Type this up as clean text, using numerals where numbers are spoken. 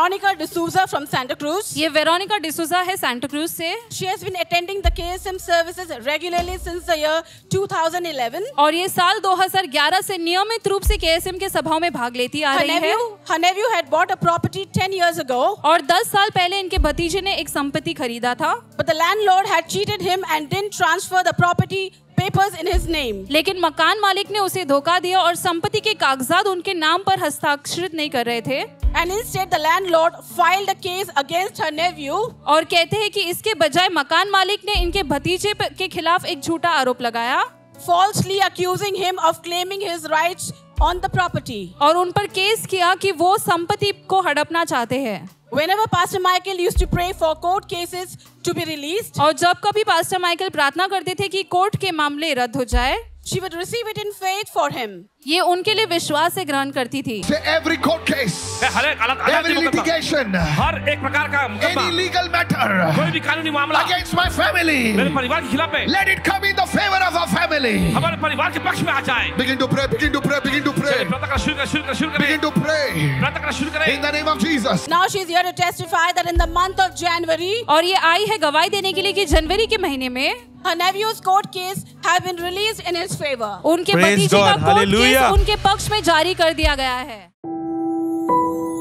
Veronica D'Souza from Santa Cruz. ये Veronica D'Souza है सैंटा क्रूज से। She has been attending the KSM services regularly since the year 2011. और ये साल 2011 से नियमित रूप से KSM के सभाओं में भाग लेती आ रही है। Her nephew had bought a property 10 years ago. और 10 साल पहले इनके भतीजे ने एक संपत्ति खरीदा था। But the landlord had cheated him and didn't transfer the property papers in his name. लेकिन मकान मालिक ने उसे धोखा दिया और संपत्ति के कागजात उनके नाम पर हस्ताक्षरित नहीं कर रहे थे। And instead the landlord filed a case against her nephew. और कहते हैं कि इसके बजाय मकान मालिक ने इनके भतीजे के खिलाफ एक झूठा आरोप लगाया, falsely accusing him of claiming his rights on the property. और उन पर केस किया कि वो संपत्ति को हड़पना चाहते हैं। Whenever Pastor Michael used to pray for court cases to be released, और जब कभी पास्टर माइकल प्रार्थना करते थे कि कोर्ट के मामले रद्द हो जाए, she would receive it in faith for him. ये उनके लिए विश्वास से ग्रहण करती थी। Every court case, every litigation, हर एक प्रकार का मुकदमा, any legal matter, कोई भी कानूनी मामला against my family, मेरे परिवार के खिलाफ है, let it come in the favor of our family. हमारे परिवार के पक्ष में आ जाए। Begin to pray, begin to pray, begin to pray. प्रार्थना करना शुरू करें, Begin to pray. प्रार्थना करना शुरू करें। In the name of Jesus. Now she is here to testify that in the month of January, और ये आई है गवाही देने के लिए कि जनवरी के महीने में her nephew's court case have been released in his favor. उनके भतीजे का कोर्ट केस उनके पक्ष में जारी कर दिया गया है।